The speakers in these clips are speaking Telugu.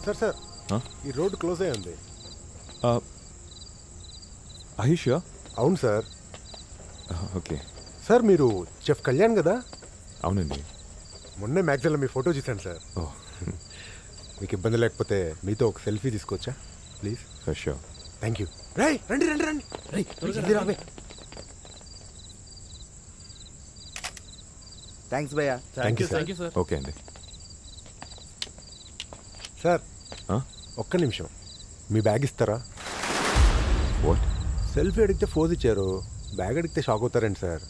సార్ ఈ రోడ్ క్లోజ్ అయ్యి ఉంది. ఆయుష్యా? అవును సార్. ఓకే సార్ మీరు చెఫ్ కళ్యాణ్ కదా? అవునండి. మొన్నే మ్యాగజైన్లో మీ ఫోటో చూశాను సార్. మీకు ఇబ్బంది లేకపోతే మీతో ఒక సెల్ఫీ తీసుకోవచ్చా please? For sure. Thank you. రై రండి రండి రండి. రావే. థ్యాంక్స్ భయ్యా. Thank you sir. ఓకే అండి. సార్ ఒక్క నిమిషం, మీ బ్యాగ్ ఇస్తారా? వాట్? సెల్ఫీ అడిగితే ఫోజ్ ఇచ్చారు, బ్యాగ్ అడిగితే షాక్ అవుతారండి సార్.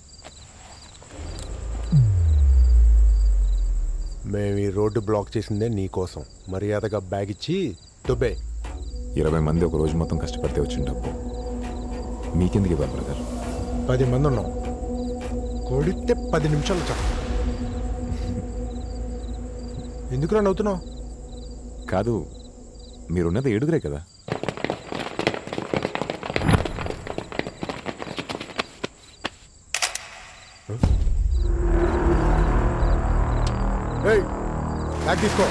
మేము ఈ రోడ్డు బ్లాక్ చేసిందే నీకోసం. మర్యాదగా బ్యాగ్ ఇచ్చి దుబ్బే. 20 మంది ఒక రోజు మొత్తం కష్టపడితే వచ్చిన డబ్బు మీకెందుకు ఇవ్వాలి బ్రదర్? 10 మంది ఉన్నాం, కొడితే 10 నిమిషాలు చాలు. ఎందుకురా నవ్వుతున్నావు? కాదు, మీరున్నది 7గురే కదా. బ్యాగ్ తీసుకో.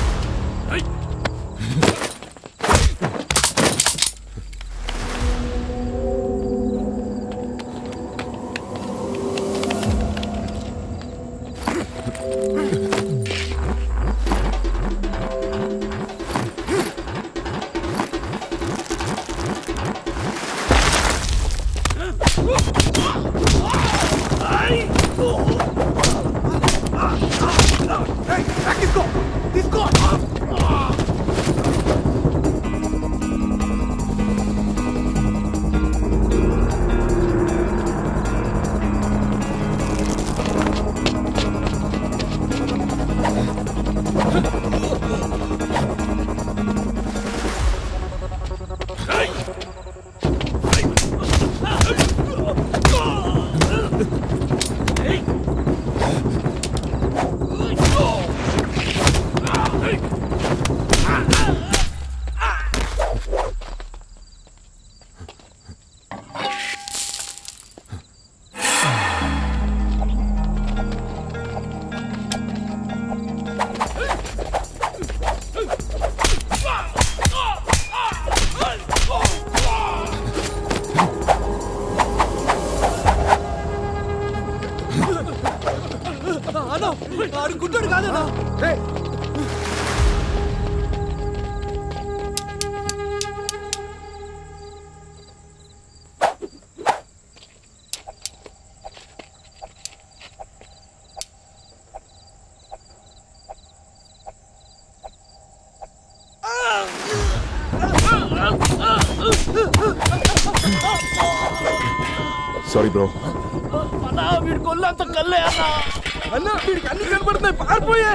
Sorry bro. అన్నా వీడి కొల్లంత కల్లే అన్నా. అన్నా వీడికి అన్ని కనబడుతున్నాయి, పారిపోయే.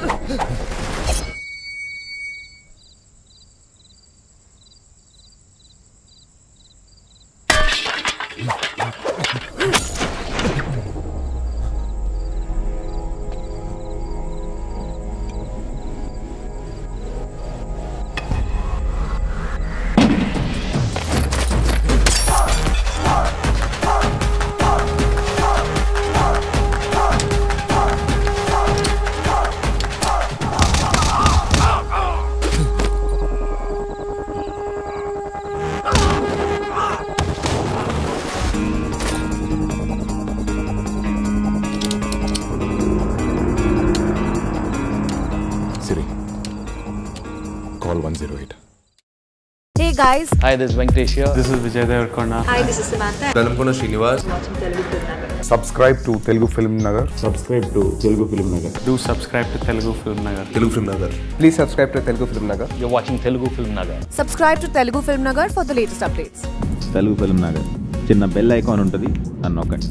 Call 108. Hey guys. Hi, this is Venkat here. This is Vijay Devarkonda. Hi, this is Samantha. Kona Srinivas. Watching Telugu FilmNagar. Subscribe to Telugu FilmNagar. Subscribe to Telugu FilmNagar. Do subscribe to Telugu FilmNagar. Telugu FilmNagar. Please subscribe to Telugu FilmNagar. You're watching Telugu FilmNagar. Subscribe to Telugu FilmNagar for the latest updates. Telugu FilmNagar. చిన్న బెల్ ఐకాన్ ఉంటుంది, అన్నొక్కండి.